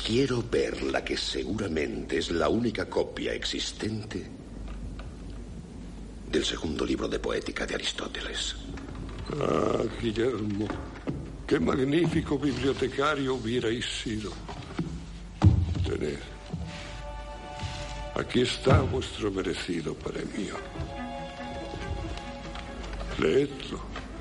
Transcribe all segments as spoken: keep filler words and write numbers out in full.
quiero ver la que seguramente es la única copia existente del segundo libro de poética de Aristóteles. Ah, Guillermo, qué magnífico bibliotecario hubierais sido. Tened. Aquí está vuestro merecido premio. Leedlo.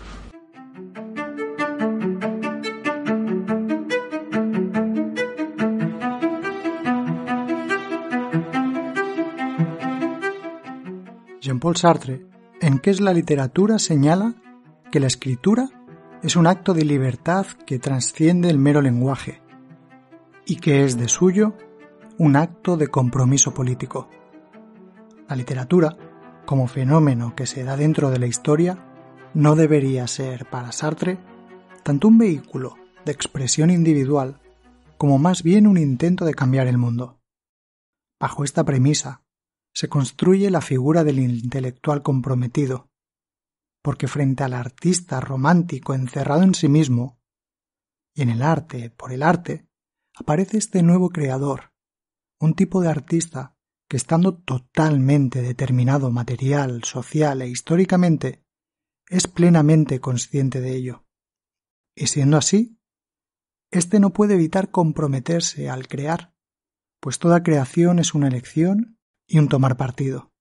Jean-Paul Sartre, en ¿Qué es la literatura?, señala que la escritura es un acto de libertad que trasciende el mero lenguaje y que es de suyo un acto de compromiso político. La literatura, como fenómeno que se da dentro de la historia, no debería ser para Sartre tanto un vehículo de expresión individual como más bien un intento de cambiar el mundo. Bajo esta premisa se construye la figura del intelectual comprometido, porque frente al artista romántico encerrado en sí mismo, y en el arte por el arte, aparece este nuevo creador, un tipo de artista que, estando totalmente determinado material, social e históricamente, es plenamente consciente de ello. Y siendo así, éste no puede evitar comprometerse al crear, pues toda creación es una elección y un tomar partido.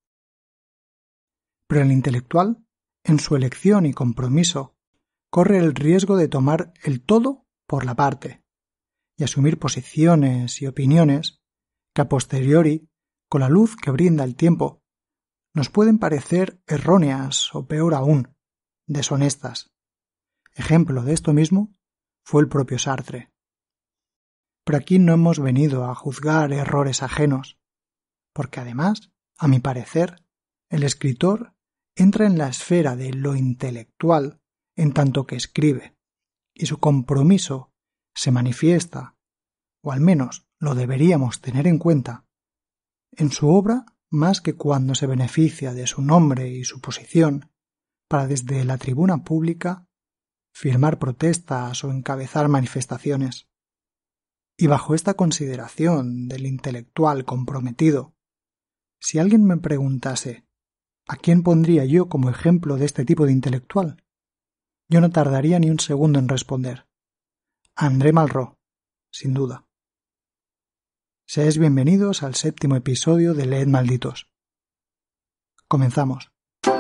Pero el intelectual, en su elección y compromiso, corre el riesgo de tomar el todo por la parte y asumir posiciones y opiniones que a posteriori, con la luz que brinda el tiempo, nos pueden parecer erróneas o, peor aún, deshonestas. Ejemplo de esto mismo fue el propio Sartre. Pero aquí no hemos venido a juzgar errores ajenos, porque además, a mi parecer, el escritor entra en la esfera de lo intelectual en tanto que escribe, y su compromiso se manifiesta, o al menos lo deberíamos tener en cuenta, en su obra más que cuando se beneficia de su nombre y su posición para desde la tribuna pública firmar protestas o encabezar manifestaciones. Y bajo esta consideración del intelectual comprometido, si alguien me preguntase ¿a quién pondría yo como ejemplo de este tipo de intelectual?, yo no tardaría ni un segundo en responder: André Malraux, sin duda. Seáis bienvenidos al séptimo episodio de Leed Malditos. Comenzamos.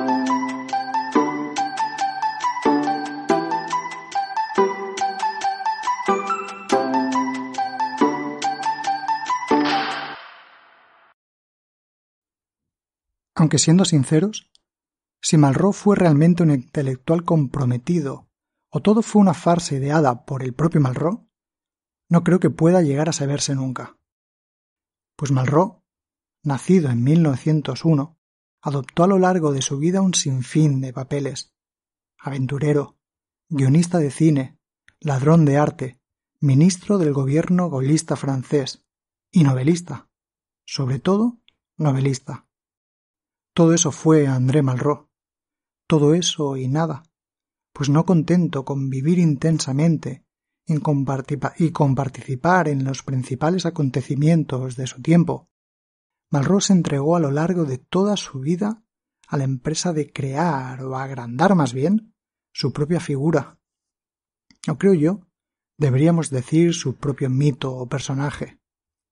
Aunque siendo sinceros, si Malraux fue realmente un intelectual comprometido o todo fue una farsa ideada por el propio Malraux, no creo que pueda llegar a saberse nunca. Pues Malraux, nacido en mil novecientos uno, adoptó a lo largo de su vida un sinfín de papeles: aventurero, guionista de cine, ladrón de arte, ministro del gobierno gaullista francés y novelista, sobre todo novelista. Todo eso fue André Malraux, todo eso y nada, pues no contento con vivir intensamente y con participar en los principales acontecimientos de su tiempo, Malraux se entregó a lo largo de toda su vida a la empresa de crear, o agrandar más bien, su propia figura. O creo yo, deberíamos decir su propio mito o personaje.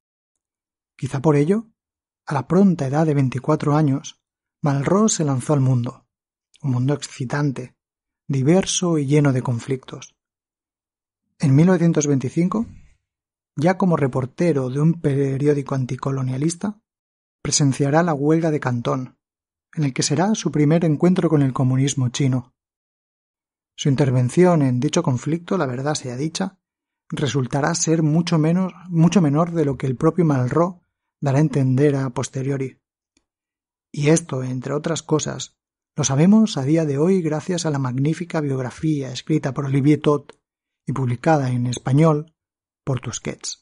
Quizá por ello, a la pronta edad de veinticuatro años, Malraux se lanzó al mundo, un mundo excitante, diverso y lleno de conflictos. En mil novecientos veinticinco, ya como reportero de un periódico anticolonialista, presenciará la huelga de Cantón, en el que será su primer encuentro con el comunismo chino. Su intervención en dicho conflicto, la verdad sea dicha, resultará ser mucho menos, mucho menor de lo que el propio Malraux dará a entender a posteriori. Y esto, entre otras cosas, lo sabemos a día de hoy gracias a la magnífica biografía escrita por Olivier Todt y publicada en español por Tusquets.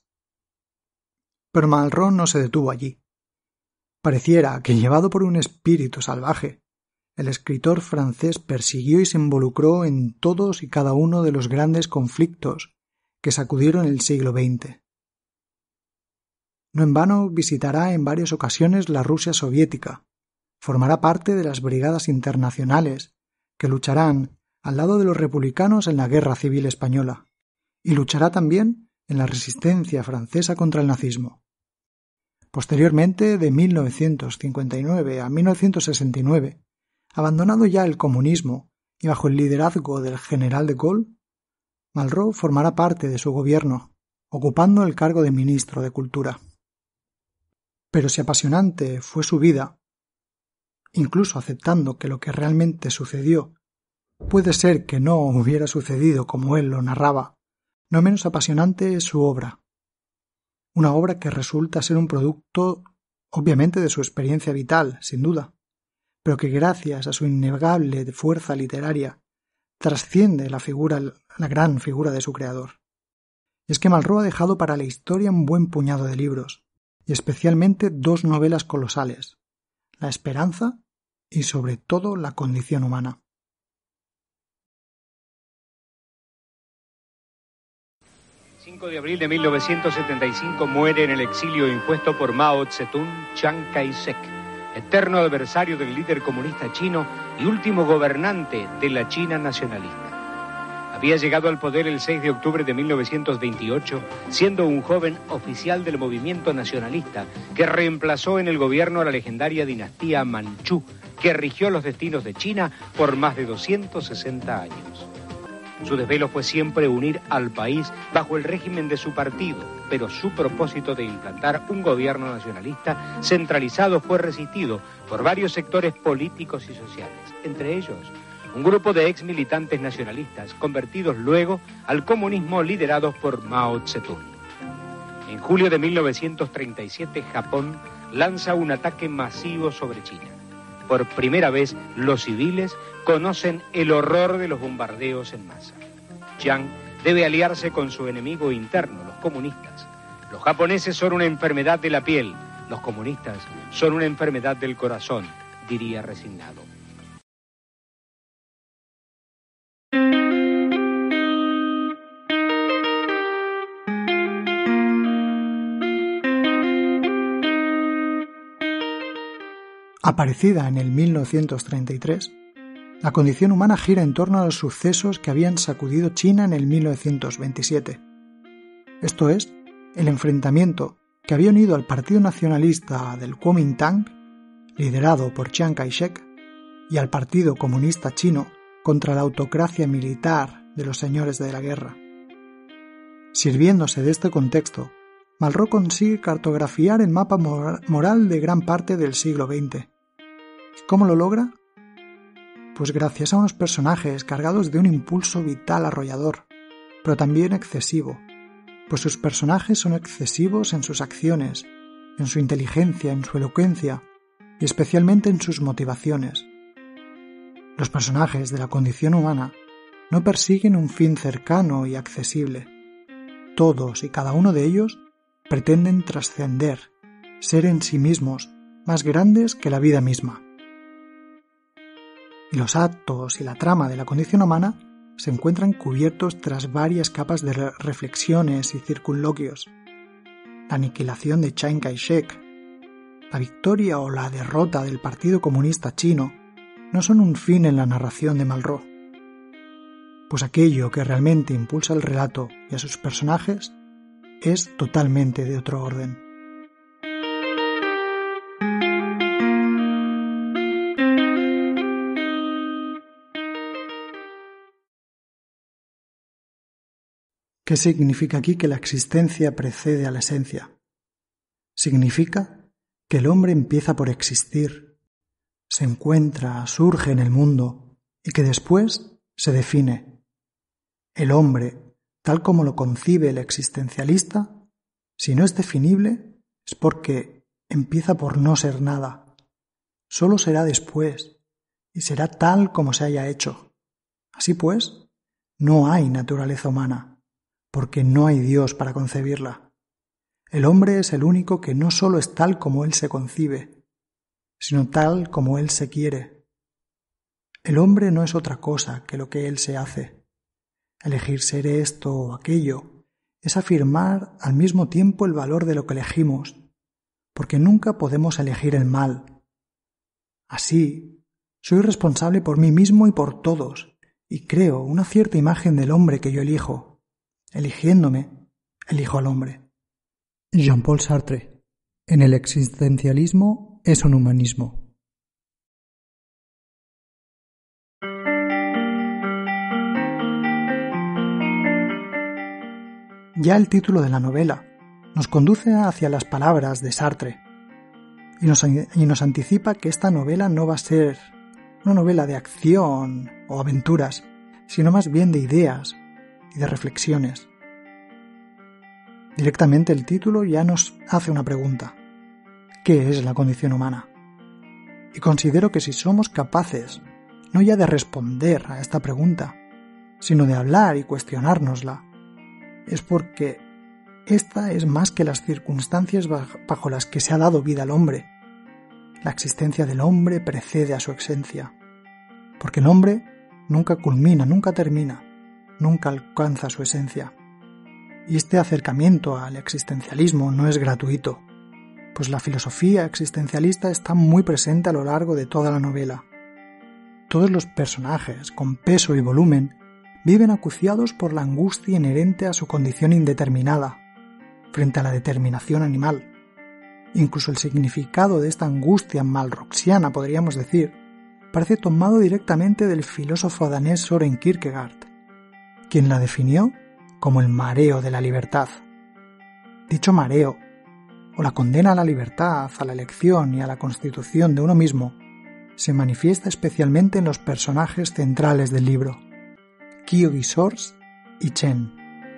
Pero Malraux no se detuvo allí. Pareciera que, llevado por un espíritu salvaje, el escritor francés persiguió y se involucró en todos y cada uno de los grandes conflictos que sacudieron el siglo veinte. No en vano visitará en varias ocasiones la Rusia soviética, formará parte de las brigadas internacionales que lucharán al lado de los republicanos en la Guerra Civil Española, y luchará también en la resistencia francesa contra el nazismo. Posteriormente, de mil novecientos cincuenta y nueve a mil novecientos sesenta y nueve, abandonado ya el comunismo y bajo el liderazgo del general de Gaulle, Malraux formará parte de su gobierno, ocupando el cargo de ministro de Cultura. Pero si apasionante fue su vida, incluso aceptando que lo que realmente sucedió puede ser que no hubiera sucedido como él lo narraba, no menos apasionante es su obra. Una obra que resulta ser un producto, obviamente, de su experiencia vital, sin duda, pero que gracias a su innegable fuerza literaria trasciende la figura, la gran figura de su creador. Y es que Malraux ha dejado para la historia un buen puñado de libros, y especialmente dos novelas colosales, La esperanza y sobre todo La condición humana. cinco de abril de mil novecientos setenta y cinco muere en el exilio impuesto por Mao Zedong Chiang Kai-shek, eterno adversario del líder comunista chino y último gobernante de la China nacionalista. Había llegado al poder el seis de octubre de mil novecientos veintiocho, siendo un joven oficial del movimiento nacionalista que reemplazó en el gobierno a la legendaria dinastía Manchú, que rigió los destinos de China por más de doscientos sesenta años. Su desvelo fue siempre unir al país bajo el régimen de su partido, pero su propósito de implantar un gobierno nacionalista centralizado fue resistido por varios sectores políticos y sociales, entre ellos un grupo de ex militantes nacionalistas convertidos luego al comunismo liderados por Mao Zedong. En julio de mil novecientos treinta y siete, Japón lanza un ataque masivo sobre China. Por primera vez, los civiles conocen el horror de los bombardeos en masa. Chiang debe aliarse con su enemigo interno, los comunistas. Los japoneses son una enfermedad de la piel, los comunistas son una enfermedad del corazón, diría resignado. Aparecida en el mil novecientos treinta y tres, La condición humana gira en torno a los sucesos que habían sacudido China en el mil novecientos veintisiete. Esto es, el enfrentamiento que había unido al Partido Nacionalista del Kuomintang, liderado por Chiang Kai-shek, y al Partido Comunista Chino contra la autocracia militar de los señores de la guerra. Sirviéndose de este contexto, Malraux consigue cartografiar el mapa moral de gran parte del siglo veinte. ¿Cómo lo logra? Pues gracias a unos personajes cargados de un impulso vital arrollador, pero también excesivo, pues sus personajes son excesivos en sus acciones, en su inteligencia, en su elocuencia y especialmente en sus motivaciones. Los personajes de la condición humana no persiguen un fin cercano y accesible. Todos y cada uno de ellos pretenden trascender, ser en sí mismos más grandes que la vida misma. Y los actos y la trama de la condición humana se encuentran cubiertos tras varias capas de re- reflexiones y circunloquios. La aniquilación de Chiang Kai-shek, la victoria o la derrota del Partido Comunista Chino no son un fin en la narración de Malraux, pues aquello que realmente impulsa el relato y a sus personajes es totalmente de otro orden. ¿Qué significa aquí que la existencia precede a la esencia? Significa que el hombre empieza por existir, se encuentra, surge en el mundo y que después se define. El hombre, tal como lo concibe el existencialista, si no es definible, es porque empieza por no ser nada. Solo será después, y será tal como se haya hecho. Así pues, no hay naturaleza humana, porque no hay Dios para concebirla. El hombre es el único que no solo es tal como él se concibe, sino tal como él se quiere. El hombre no es otra cosa que lo que él se hace. Elegir ser esto o aquello es afirmar al mismo tiempo el valor de lo que elegimos porque nunca podemos elegir el mal. Así, soy responsable por mí mismo y por todos, y creo una cierta imagen del hombre que yo elijo. Eligiéndome, elijo al hombre. Jean-Paul Sartre. En el existencialismo es un humanismo. Ya el título de la novela nos conduce hacia las palabras de Sartre y nos, y nos anticipa que esta novela no va a ser una novela de acción o aventuras, sino más bien de ideas y de reflexiones. Directamente el título ya nos hace una pregunta: ¿qué es la condición humana? Y considero que si somos capaces no ya de responder a esta pregunta, sino de hablar y cuestionárnosla, es porque esta es más que las circunstancias bajo las que se ha dado vida al hombre. La existencia del hombre precede a su esencia, porque el hombre nunca culmina, nunca termina, nunca alcanza su esencia. Y este acercamiento al existencialismo no es gratuito, pues la filosofía existencialista está muy presente a lo largo de toda la novela. Todos los personajes, con peso y volumen, viven acuciados por la angustia inherente a su condición indeterminada, frente a la determinación animal. Incluso el significado de esta angustia malroxiana, podríamos decir, parece tomado directamente del filósofo danés Søren Kierkegaard, quien la definió como el mareo de la libertad. Dicho mareo, o la condena a la libertad, a la elección y a la constitución de uno mismo, se manifiesta especialmente en los personajes centrales del libro, Kyo Gisors y Chen.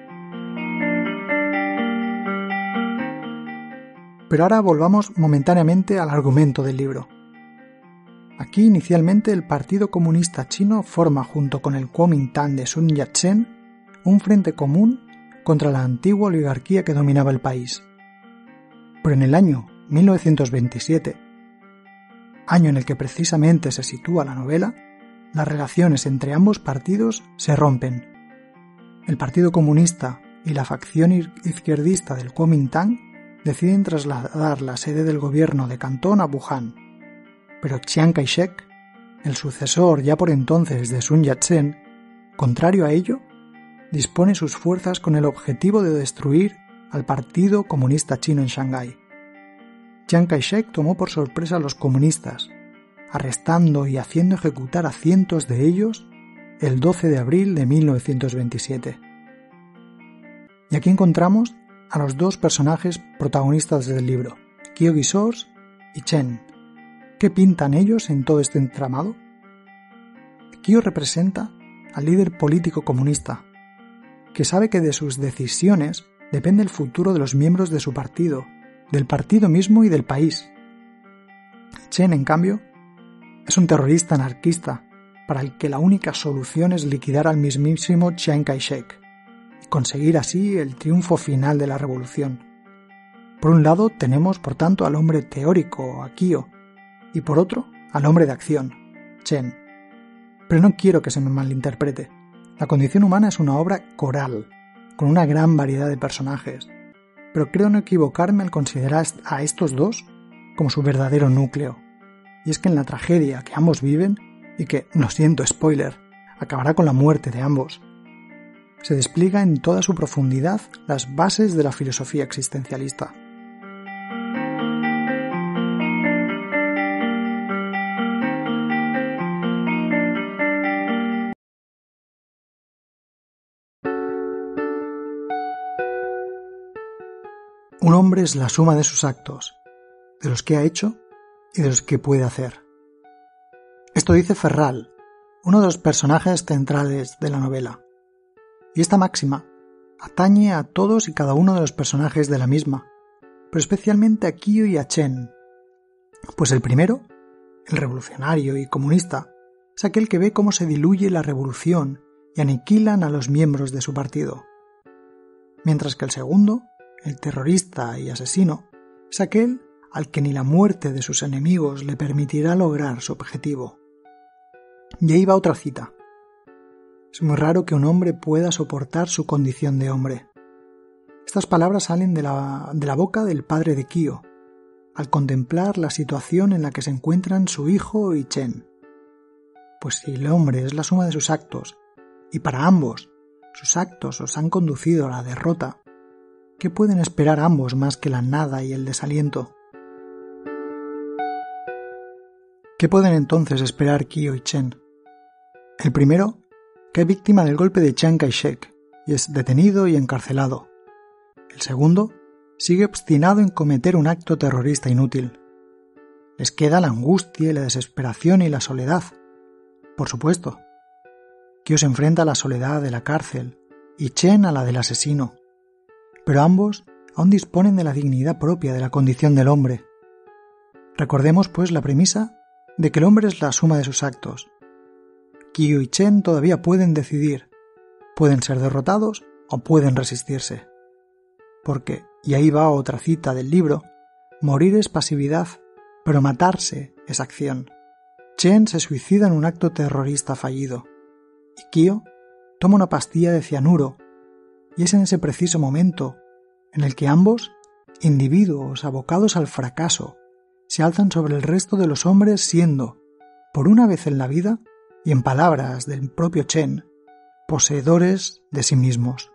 Pero ahora volvamos momentáneamente al argumento del libro. Aquí inicialmente el Partido Comunista Chino forma junto con el Kuomintang de Sun Yat-sen un frente común contra la antigua oligarquía que dominaba el país. Pero en el año mil novecientos veintisiete, año en el que precisamente se sitúa la novela, las relaciones entre ambos partidos se rompen. El Partido Comunista y la facción izquierdista del Kuomintang deciden trasladar la sede del gobierno de Cantón a Wuhan, pero Chiang Kai-shek, el sucesor ya por entonces de Sun Yat-sen, contrario a ello, dispone sus fuerzas con el objetivo de destruir al Partido Comunista Chino en Shanghái. Chiang Kai-shek tomó por sorpresa a los comunistas, arrestando y haciendo ejecutar a cientos de ellos el doce de abril de mil novecientos veintisiete. Y aquí encontramos a los dos personajes protagonistas del libro, Kyo Gisors y Chen. ¿Qué pintan ellos en todo este entramado? Kyo representa al líder político comunista, que sabe que de sus decisiones depende el futuro de los miembros de su partido, del partido mismo y del país. Chen, en cambio, es un terrorista anarquista para el que la única solución es liquidar al mismísimo Chiang Kai-shek y conseguir así el triunfo final de la revolución. Por un lado tenemos, por tanto, al hombre teórico, a Kyo, y por otro, al hombre de acción, Chen. Pero no quiero que se me malinterprete. La condición humana es una obra coral, con una gran variedad de personajes, pero creo no equivocarme al considerar a estos dos como su verdadero núcleo. Y es que en la tragedia que ambos viven, y que, lo siento, spoiler, acabará con la muerte de ambos, se despliega en toda su profundidad las bases de la filosofía existencialista. Un hombre es la suma de sus actos, de los que ha hecho y de los que puede hacer. Esto dice Ferral, uno de los personajes centrales de la novela. Y esta máxima atañe a todos y cada uno de los personajes de la misma, pero especialmente a Kyo y a Chen, pues el primero, el revolucionario y comunista, es aquel que ve cómo se diluye la revolución y aniquilan a los miembros de su partido, mientras que el segundo, el terrorista y asesino, es aquel al que ni la muerte de sus enemigos le permitirá lograr su objetivo. Y ahí va otra cita. Es muy raro que un hombre pueda soportar su condición de hombre. Estas palabras salen de la, de la boca del padre de Kyo, al contemplar la situación en la que se encuentran su hijo y Chen. Pues si el hombre es la suma de sus actos, y para ambos sus actos os han conducido a la derrota, ¿qué pueden esperar ambos más que la nada y el desaliento? ¿Qué pueden entonces esperar Kyo y Chen? El primero cae víctima del golpe de Chiang Kai-shek y es detenido y encarcelado. El segundo sigue obstinado en cometer un acto terrorista inútil. Les queda la angustia y la desesperación y la soledad. Por supuesto, Kyo se enfrenta a la soledad de la cárcel y Chen a la del asesino, pero ambos aún disponen de la dignidad propia de la condición del hombre. Recordemos, pues, la premisa de que el hombre es la suma de sus actos. Kyo y Chen todavía pueden decidir, pueden ser derrotados o pueden resistirse. Porque, y ahí va otra cita del libro, morir es pasividad, pero matarse es acción. Chen se suicida en un acto terrorista fallido, y Kyo toma una pastilla de cianuro, y es en ese preciso momento en el que ambos, individuos abocados al fracaso, se alzan sobre el resto de los hombres siendo, por una vez en la vida, y en palabras del propio Chen, poseedores de sí mismos.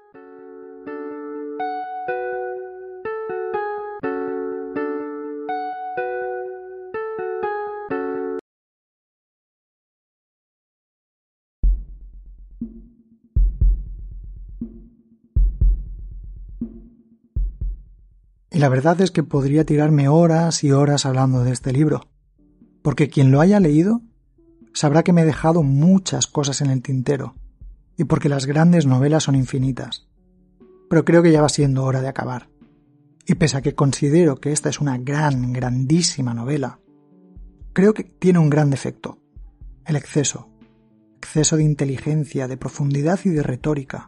Y la verdad es que podría tirarme horas y horas hablando de este libro, porque quien lo haya leído sabrá que me he dejado muchas cosas en el tintero, y porque las grandes novelas son infinitas. Pero creo que ya va siendo hora de acabar. Y pese a que considero que esta es una gran, grandísima novela, creo que tiene un gran defecto: el exceso. Exceso de inteligencia, de profundidad y de retórica.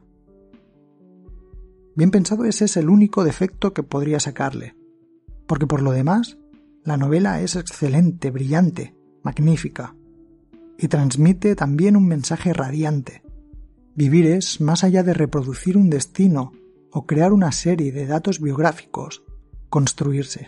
Bien pensado, ese es el único defecto que podría sacarle, porque por lo demás, la novela es excelente, brillante, magnífica, y transmite también un mensaje radiante. Vivir es, más allá de reproducir un destino o crear una serie de datos biográficos, construirse.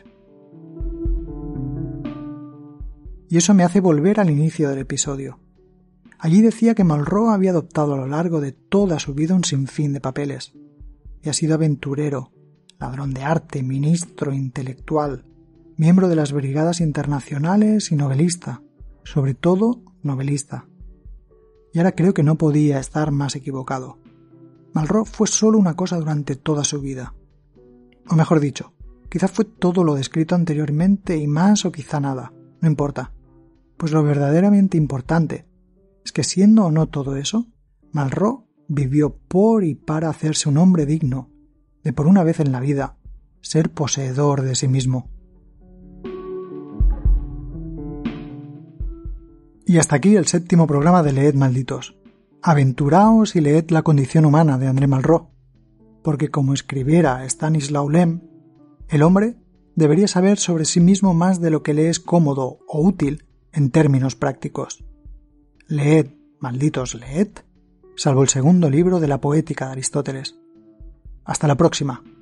Y eso me hace volver al inicio del episodio. Allí decía que Malraux había adoptado a lo largo de toda su vida un sinfín de papeles, y ha sido aventurero, ladrón de arte, ministro, intelectual, miembro de las brigadas internacionales y novelista, sobre todo novelista. Y ahora creo que no podía estar más equivocado. Malraux fue solo una cosa durante toda su vida. O mejor dicho, quizá fue todo lo descrito anteriormente y más o quizá nada, no importa. Pues lo verdaderamente importante es que, siendo o no todo eso, Malraux vivió por y para hacerse un hombre digno de, por una vez en la vida, ser poseedor de sí mismo. Y hasta aquí el séptimo programa de Leed Malditos. Aventuraos y leed La condición humana de André Malraux, porque como escribiera Stanislaw Lem, el hombre debería saber sobre sí mismo más de lo que le es cómodo o útil en términos prácticos. Leed, malditos, leed, salvo el segundo libro de la Poética de Aristóteles. Hasta la próxima.